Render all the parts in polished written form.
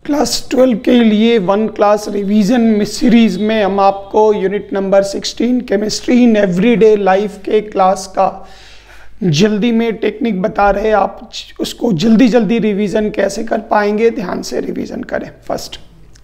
Class 12 के लिए one class revision series में हम आपको unit number 16 chemistry in everyday life के क्लास का जल्दी में टेक्निक बता रहे। आप उसको जल्दी जल्दी रिवीजन कैसे कर पाएंगे, ध्यान से रिवीजन करें। फर्स्ट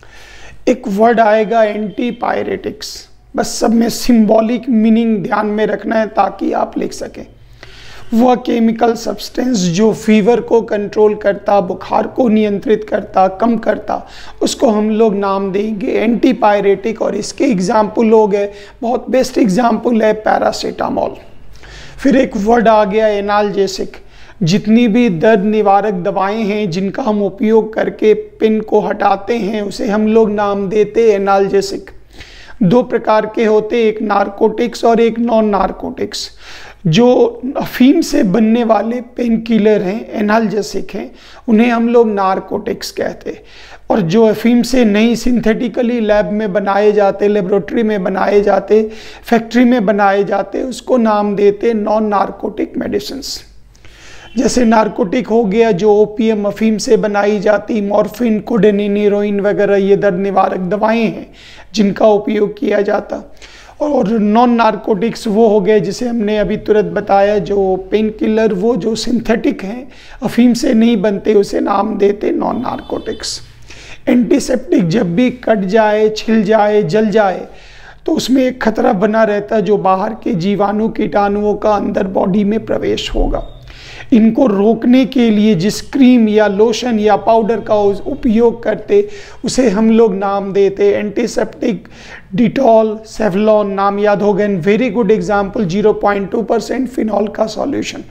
एक वर्ड आएगा एंटीपायरेटिक्स, बस सब में सिंबॉलिक मीनिंग ध्यान में रखना है ताकि आप लिख सकें। वह केमिकल सब्सटेंस जो फीवर को कंट्रोल करता, बुखार को नियंत्रित करता, कम करता, उसको हम लोग नाम देंगे एंटीपायरेटिक। और इसके एग्जाम्पल हो गए, बहुत बेस्ट एग्जाम्पल है पैरासीटामोल। फिर एक वर्ड आ गया एनाल्जेसिक। जितनी भी दर्द निवारक दवाएं हैं जिनका हम उपयोग करके पेन को हटाते हैं उसे हम लोग नाम देते एनाल्जेसिक। दो प्रकार के होते, एक नारकोटिक्स और एक नॉन नारकोटिक्स। जो अफीम से बनने वाले पेन किलर हैं, एनाल्जेसिक हैं, उन्हें हम लोग नारकोटिक्स कहते हैं। और जो अफीम से नहीं सिंथेटिकली लैब में बनाए जाते, लेबोरेटरी में बनाए जाते, फैक्ट्री में बनाए जाते, उसको नाम देते नॉन नारकोटिक मेडिसिन्स। जैसे नारकोटिक हो गया जो ओपीएम अफीम से बनाई जाती, मॉर्फिन, कोडेनिन, हीरोइन वगैरह, ये दर्द निवारक दवाएं हैं जिनका उपयोग किया जाता। और नॉन नारकोटिक्स वो हो गए जिसे हमने अभी तुरंत बताया, जो पेन किलर, वो जो सिंथेटिक हैं, अफीम से नहीं बनते, उसे नाम देते नॉन नारकोटिक्स। एंटीसेप्टिक जब भी कट जाए, छिल जाए, जल जाए तो उसमें एक खतरा बना रहता जो बाहर के जीवाणु कीटाणुओं का अंदर बॉडी में प्रवेश होगा। इनको रोकने के लिए जिस क्रीम या लोशन या पाउडर का उपयोग करते उसे हम लोग नाम देते एंटीसेप्टिक। डिटॉल, सेवलॉन नाम याद हो गए। वेरी गुड एग्जाम्पल 0.2% फिनॉल का सॉल्यूशन।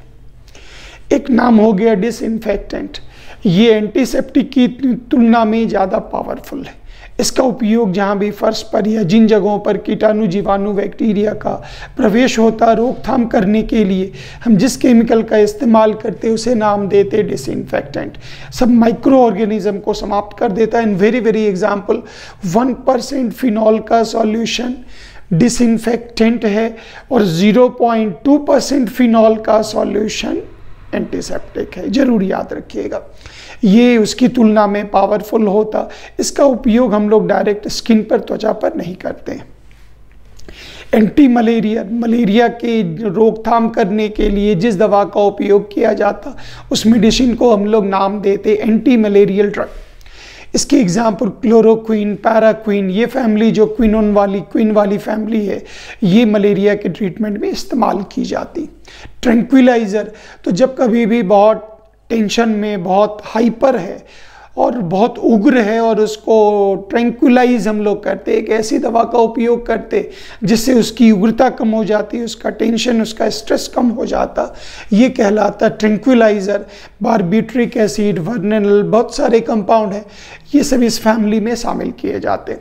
एक नाम हो गया डिसइंफेक्टेंट। ये एंटीसेप्टिक की तुलना में ज़्यादा पावरफुल है। इसका उपयोग जहाँ भी फर्श पर या जिन जगहों पर कीटाणु, जीवाणु, बैक्टीरिया का प्रवेश होता, रोकथाम करने के लिए हम जिस केमिकल का इस्तेमाल करते उसे नाम देते डिसइंफेक्टेंट। सब माइक्रो ऑर्गेनिज्म को समाप्त कर देता है। इन वेरी वेरी एग्जाम्पल 1% फिनॉल का सॉल्यूशन डिसइंफेक्टेंट है और 0.2% फिनॉल का सॉल्यूशन एंटीसेप्टिक है। जरूर याद रखिएगा, ये उसकी तुलना में पावरफुल होता। इसका उपयोग हम लोग डायरेक्ट स्किन पर, त्वचा पर नहीं करते हैं। एंटी मलेरिया, मलेरिया की रोकथाम करने के लिए जिस दवा का उपयोग किया जाता उस मेडिसिन को हम लोग नाम देते एंटी मलेरियल ड्रग। इसके एग्जाम्पल क्लोरोक्विन, पैराक्विन, ये फैमिली जो क्विन वाली फैमिली है, ये मलेरिया के ट्रीटमेंट में इस्तेमाल की जाती। ट्रैंक्विलाइज़र, तो जब कभी भी बहुत टेंशन में, बहुत हाइपर है और बहुत उग्र है और उसको ट्रैंक्विलाइज हम लोग करते, एक ऐसी दवा का उपयोग करते जिससे उसकी उग्रता कम हो जाती, उसका टेंशन, उसका स्ट्रेस कम हो जाता, ये कहलाता ट्रैंक्विलाइज़र। बारबिट्रिक एसिड, वर्नेनल, बहुत सारे कंपाउंड हैं, ये सब इस फैमिली में शामिल किए जाते।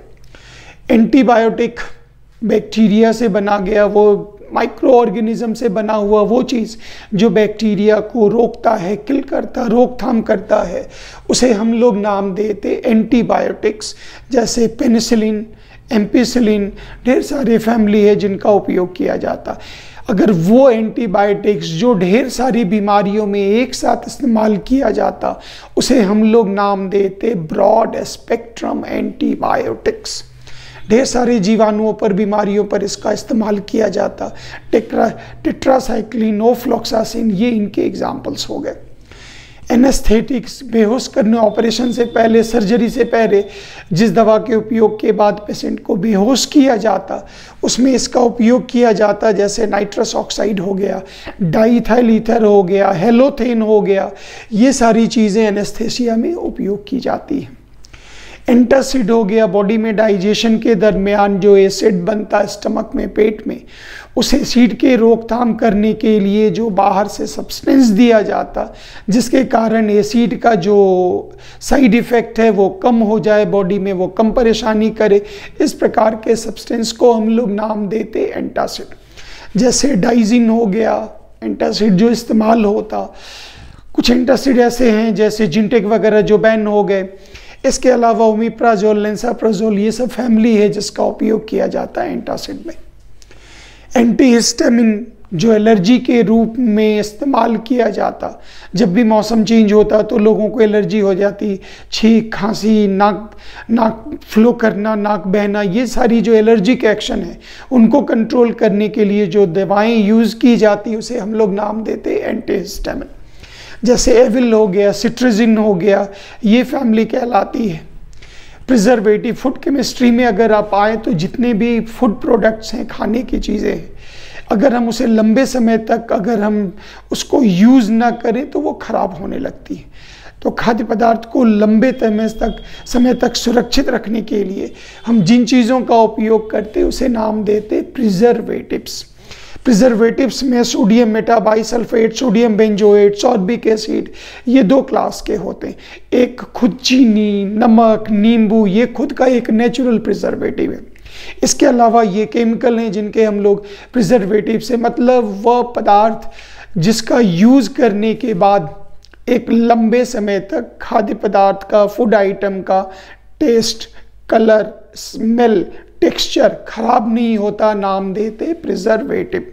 एंटीबायोटिक, बैक्टीरिया से बना गया, वो माइक्रो ऑर्गेनिज्म से बना हुआ वो चीज़ जो बैक्टीरिया को रोकता है, किल करता, रोकथाम करता है, उसे हम लोग नाम देते एंटीबायोटिक्स। जैसे पेनिसिलिन, एम्पिसिलिन, ढेर सारे फैमिली है जिनका उपयोग किया जाता। अगर वो एंटीबायोटिक्स जो ढेर सारी बीमारियों में एक साथ इस्तेमाल किया जाता उसे हम लोग नाम देते ब्रॉड स्पेक्ट्रम एंटीबायोटिक्स। ढेर सारे जीवाणुओं पर, बीमारियों पर इसका इस्तेमाल किया जाता। टेट्रासाइक्लिन, ओफ्लॉक्सासिन, ये इनके एग्जाम्पल्स हो गए। एनेस्थेटिक्स, बेहोश करने, ऑपरेशन से पहले, सर्जरी से पहले जिस दवा के उपयोग के बाद पेशेंट को बेहोश किया जाता उसमें इसका उपयोग किया जाता। जैसे नाइट्रस ऑक्साइड हो गया, डाइथाइल ईथर हो गया, हेलोथेन हो गया, ये सारी चीज़ें एनेस्थेसिया में उपयोग की जाती हैं। एंटासिड हो गया, बॉडी में डाइजेशन के दरमियान जो एसिड बनता है स्टमक में, पेट में, उस एसिड के रोकथाम करने के लिए जो बाहर से सब्सटेंस दिया जाता जिसके कारण एसिड का जो साइड इफ़ेक्ट है वो कम हो जाए, बॉडी में वो कम परेशानी करे, इस प्रकार के सब्सटेंस को हम लोग नाम देते एंटासिड। जैसे डाइजिन हो गया, एंटासिड जो इस्तेमाल होता। कुछ एंटासिड ऐसे हैं जैसे जिंटेक वगैरह जो बैन हो गए। इसके अलावा ओमिप्राजोल, लेंसाप्राजोल, ये सब फैमिली है जिसका उपयोग किया जाता है एंटासिड में। एंटीहिस्टामिन जो एलर्जी के रूप में इस्तेमाल किया जाता। जब भी मौसम चेंज होता तो लोगों को एलर्जी हो जाती, छींक, खांसी, नाक फ्लो करना, नाक बहना, ये सारी जो एलर्जिक एक्शन है उनको कंट्रोल करने के लिए जो दवाएं यूज़ की जाती उसे हम लोग नाम देते एंटीहिस्टामिन। जैसे एविल हो गया, सिट्राजिन हो गया, ये फैमिली कहलाती है। प्रिजर्वेटिव, फूड केमिस्ट्री में अगर आप आए तो जितने भी फूड प्रोडक्ट्स हैं, खाने की चीज़ें हैं, अगर हम उसे लंबे समय तक अगर हम उसको यूज़ ना करें तो वो ख़राब होने लगती है। तो खाद्य पदार्थ को लंबे समय तक सुरक्षित रखने के लिए हम जिन चीज़ों का उपयोग करते उसे नाम देते प्रिजर्वेटिव्स। प्रिजर्वेटिव्स में sodium metabisulphite, sodium benzoate, sorbic acid, ये 2 क्लास के होते हैं। एक खुद चीनी, नमक, नींबू, ये खुद का एक नेचुरल प्रिजर्वेटिव है। इसके अलावा ये केमिकल हैं जिनके हम लोग प्रिजर्वेटिव से मतलब वह पदार्थ जिसका यूज़ करने के बाद एक लंबे समय तक खाद्य पदार्थ का, फूड आइटम का टेस्ट, कलर, स्मेल, टेक्सचर खराब नहीं होता, नाम देते प्रिजर्वेटिव।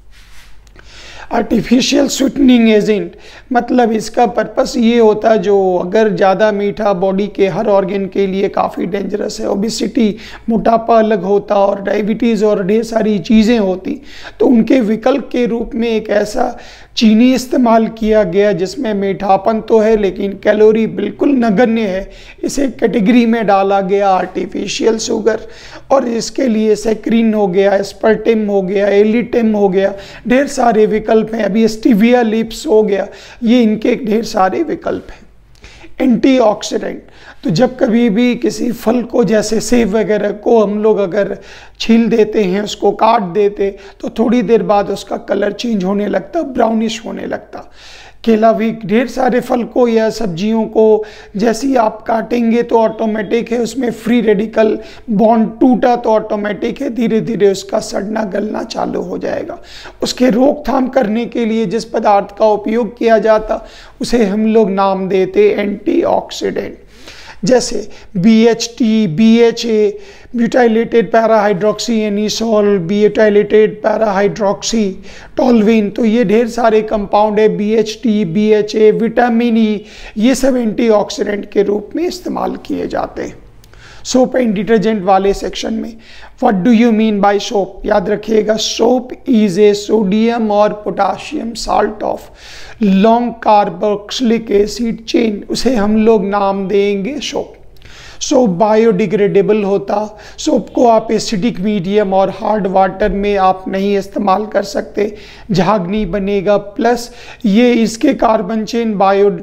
आर्टिफिशियल स्वीटनिंग एजेंट, मतलब इसका पर्पस ये होता जो अगर ज़्यादा मीठा बॉडी के हर ऑर्गन के लिए काफ़ी डेंजरस है, ओबिसिटी, मोटापा अलग होता और डायबिटीज़ और ढेर सारी चीज़ें होती, तो उनके विकल्प के रूप में एक ऐसा चीनी इस्तेमाल किया गया जिसमें मीठापन तो है लेकिन कैलोरी बिल्कुल नगण्य है। इसे कैटेगरी में डाला गया आर्टिफिशियल शुगर, और इसके लिए सैक्रिन हो गया, एस्पर्टिम हो गया, एलिटिम हो गया, ढेर सारे विकल्प हैं। अभी स्टीविया लिप्स हो गया, ये इनके ढेर सारे विकल्प हैं। एंटीऑक्सीडेंट, तो जब कभी भी किसी फल को, जैसे सेब वगैरह को हम लोग अगर छील देते हैं, उसको काट देते, तो थोड़ी देर बाद उसका कलर चेंज होने लगता, ब्राउनिश होने लगता। केला भी, ढेर सारे फल को या सब्जियों को जैसे ही आप काटेंगे तो ऑटोमेटिक है उसमें फ्री रेडिकल बॉन्ड टूटा तो ऑटोमेटिक है धीरे धीरे उसका सड़ना गलना चालू हो जाएगा। उसके रोकथाम करने के लिए जिस पदार्थ का उपयोग किया जाता उसे हम लोग नाम देते एंटीऑक्सीडेंट। जैसे BHT, BHA, butylated parahydroxy anisole, butylated parahydroxy toluene, तो ये ढेर सारे कंपाउंड है। BHT, BHA, विटामिन E, ये सब एंटीऑक्सीडेंट के रूप में इस्तेमाल किए जाते हैं। सोप एंड डिटर्जेंट वाले सेक्शन में what do you mean by soap, याद रखिएगा, सोप इज ए सोडियम और potassium salt of long carboxylic acid chain, उसे हम लोग नाम देंगे सोप। सोप बायोडिग्रेडेबल होता, सोप को आप एसिडिक मीडियम और हार्ड वाटर में आप नहीं इस्तेमाल कर सकते, झाग नहीं बनेगा, प्लस ये इसके कार्बन चेन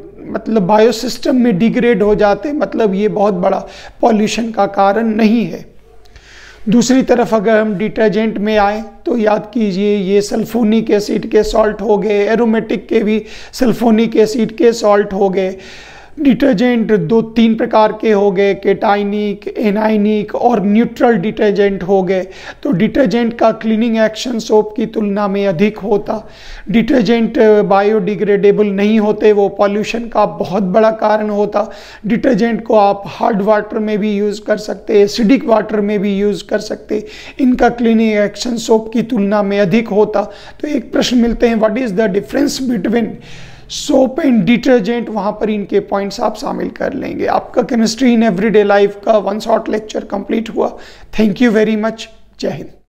बायो सिस्टम में डिग्रेड हो जाते, मतलब ये बहुत बड़ा पॉल्यूशन का कारण नहीं है। दूसरी तरफ अगर हम डिटर्जेंट में आए तो याद कीजिए ये सल्फोनिक एसिड के सॉल्ट हो गए, एरोमेटिक के भी सल्फोनिक एसिड के सॉल्ट हो गए। डिटर्जेंट 2-3 प्रकार के हो गए, केटाइनिक, एनाइनिक और न्यूट्रल डिटर्जेंट हो गए। तो डिटर्जेंट का क्लीनिंग एक्शन सोप की तुलना में अधिक होता। डिटर्जेंट बायोडिग्रेडेबल नहीं होते, वो पॉल्यूशन का बहुत बड़ा कारण होता। डिटर्जेंट को आप हार्ड वाटर में भी यूज़ कर सकते, एसिडिक वाटर में भी यूज़ कर सकते, इनका क्लीनिंग एक्शन सोप की तुलना में अधिक होता। तो एक प्रश्न मिलते हैं, what is the difference between soap and detergent, वहाँ पर इनके पॉइंट्स आप शामिल कर लेंगे। आपका केमिस्ट्री इन एवरीडे लाइफ का 1 शॉर्ट लेक्चर कंप्लीट हुआ। Thank you very much. जय हिंद।